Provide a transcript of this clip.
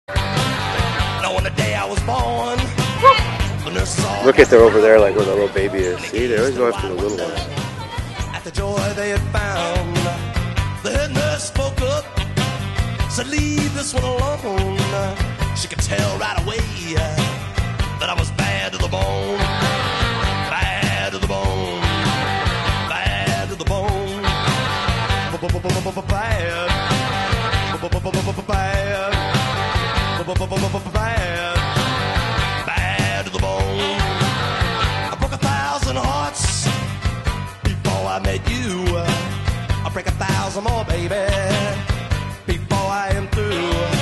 On the day I was born, Look at they're over there, like where the little baby is. See, they always go after the little ones. At the joy they had found, the head nurse spoke up, said, "Leave this one alone." She could tell right away that I was bad to the bone, bad to the bone, bad to the bone, bad, bad to the bone. I broke 1,000 hearts before I met you. I'll break 1,000 more, baby, before I am through.